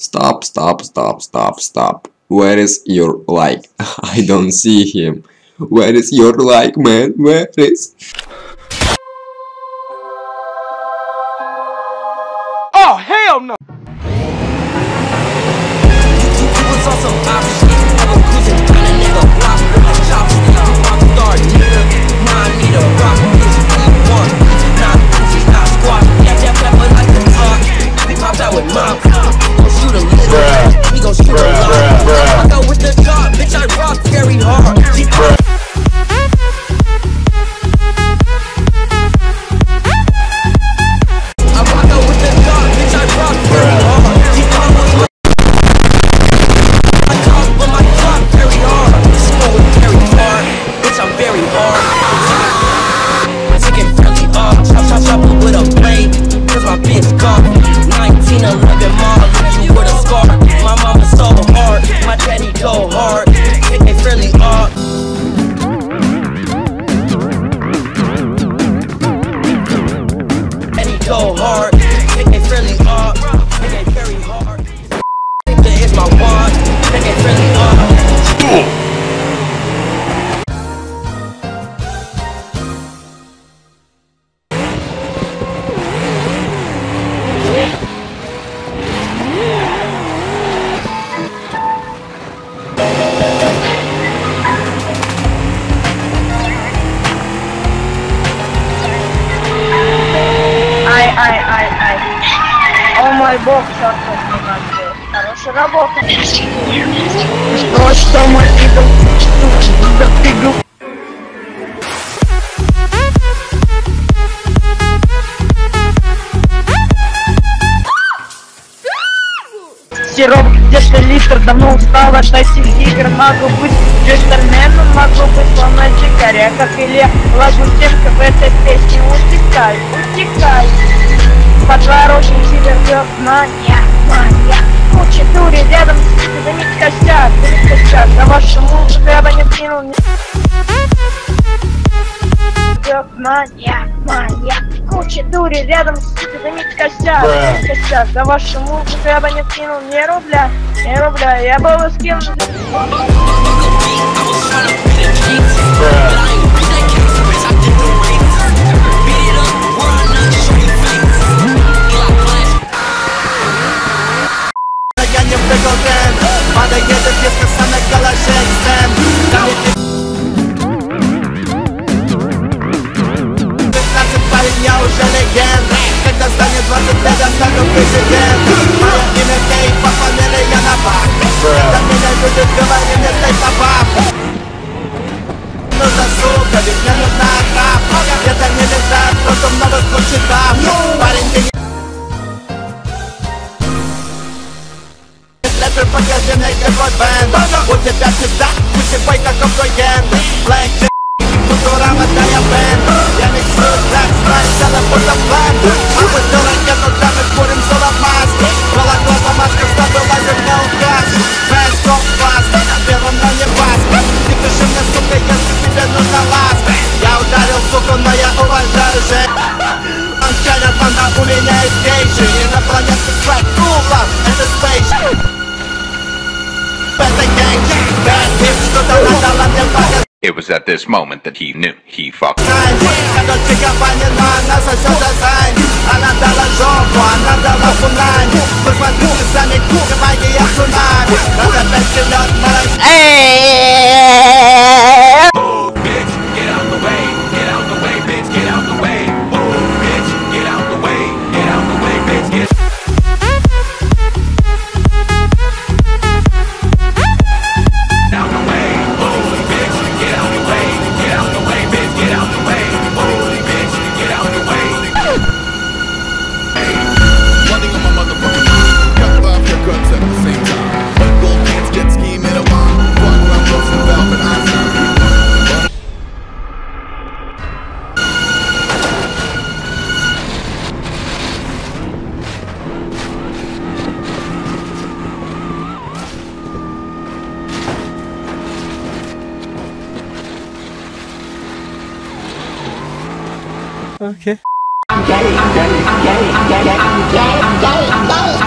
Stop, stop, stop, stop, stop. Where is your like? I don't see him. Where is your like, man? Where is? Oh, hell no! О мой бог, черт возьми, хорошая работа. Что мой идол? Сироп где-то литр, давно устал от этих игр. Могу быть джентльменом, могу быть сломать чикаря, как Илья Лагутенко в этой песне. Утекай, утекай. Подворожник тебе ввёл знания, мания. Куча дури рядом с ним, да не косяк, да не косяк. А вашему мужу я бы не кинул ни... Ввёл знания, мания. Куча дури рядом с ним, да не косяк, да не косяк. А вашему мужу я бы не кинул ни рубля, я бы его скинул. Подоедет без касанок калашей стен. 15 парень, я уже легенда. Когда станет 20 лет, я стану президент. Мое имя Кейт, по фамилии я на бак. Когда меня люди говорят, мне дай по бабу. Нужна сука, ведь мне нужна отправка. Это не летает, просто много кучи там. Парень, ты не... Покажи мне какой бенд. У тебя пизда, пусевой как обдоен. Блэк, Футурама, да я бенд. Я миксую трек, знаю, целый будто бленд. А мы делаем ракету, да мы курим соломаски. Гологлаза маска, с тобой лазер на указ. Фэс, топ-класс, первым на небаске. Ты пиши мне, сука, если тебе нужна ласка. Я ударил, суку, но я уважаю же. Анчаня, банда, у меня есть гейши. Инопланетный трек, cool love, это спейс. It was at this moment that he knew he fucked. Okay. I'm gay, I'm gay, I'm gay, I'm gay, I'm gay, I'm gay, I'm gay, I'm gay.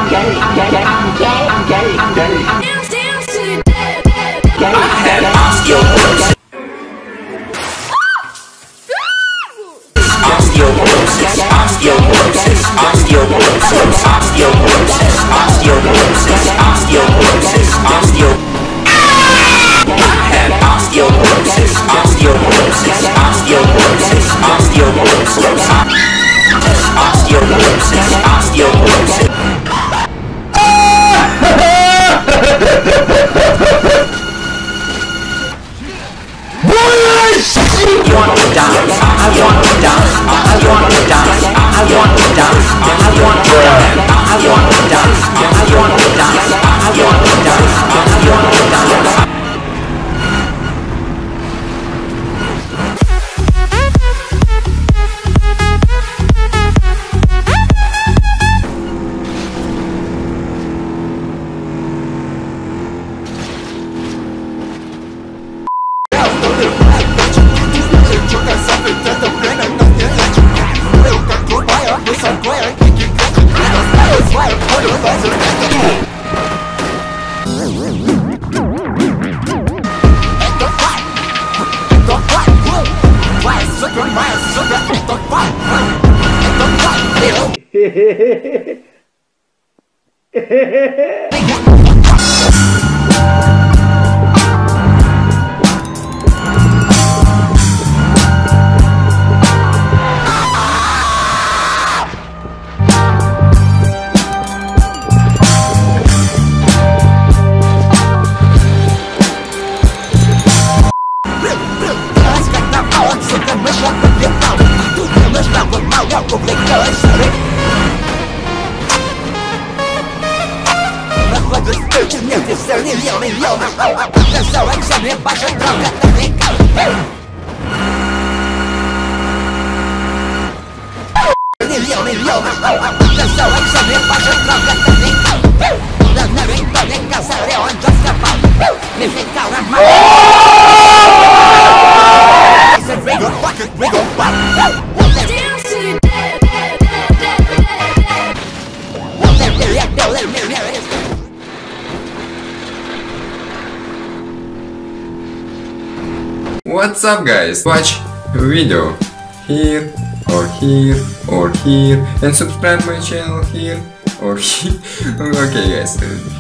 What's up guys? Watch video here or here or here and subscribe my channel here or here. Okay guys,